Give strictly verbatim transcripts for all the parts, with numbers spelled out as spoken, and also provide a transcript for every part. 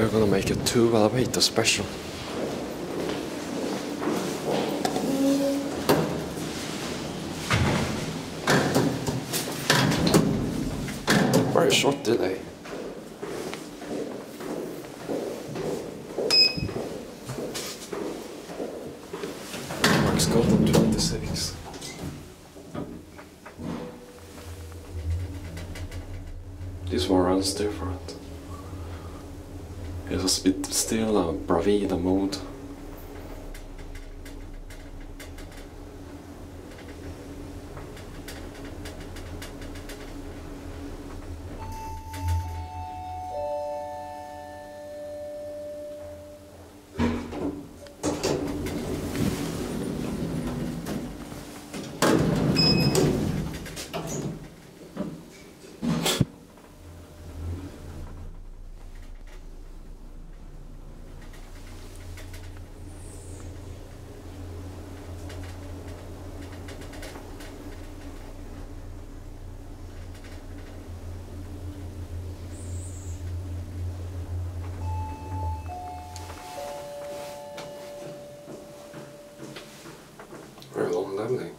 We're gonna make a two elevator special. Very short delay. Max Golden twenty-six. This one runs different. It's, it's still a Bravida mode. Very long leveling.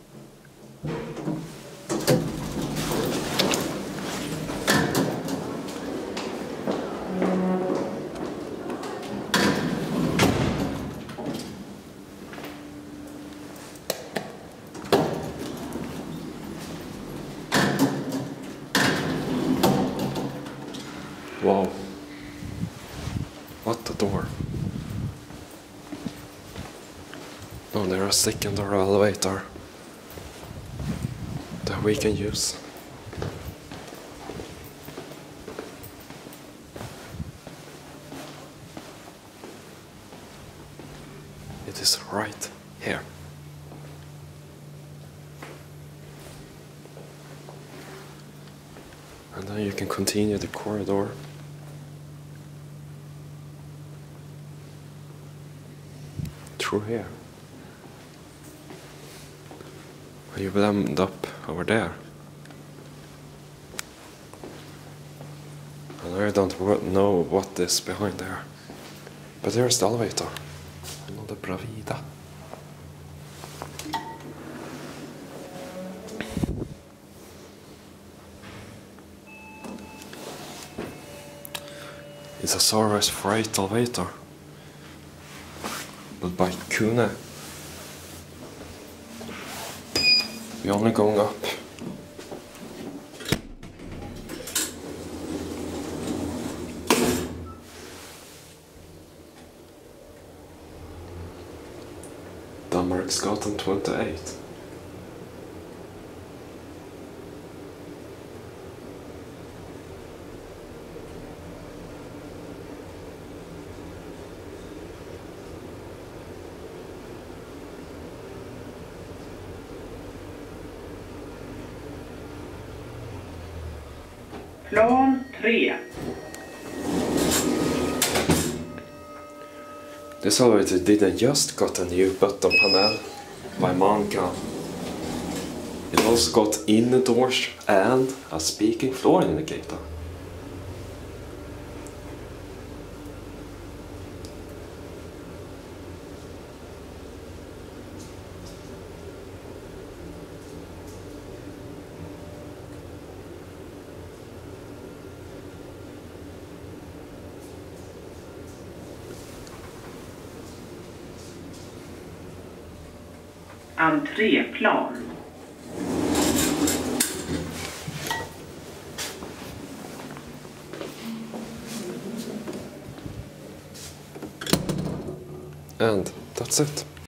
Wow. What a door. Oh, there's a secondary elevator that we can use. It is right here. And then you can continue the corridor. Through here. You will end up over there. And I don't know what is behind there. But there's the elevator. Another Bravida. It's a Saurus freight elevator. But by Kune. We're only going up. Danmarksgatan twenty-eight. Plan tre. This elevator didn't just got a new button panel by Manca. It also got inner doors and a speaking floor indicator. Entréplan. And that's it.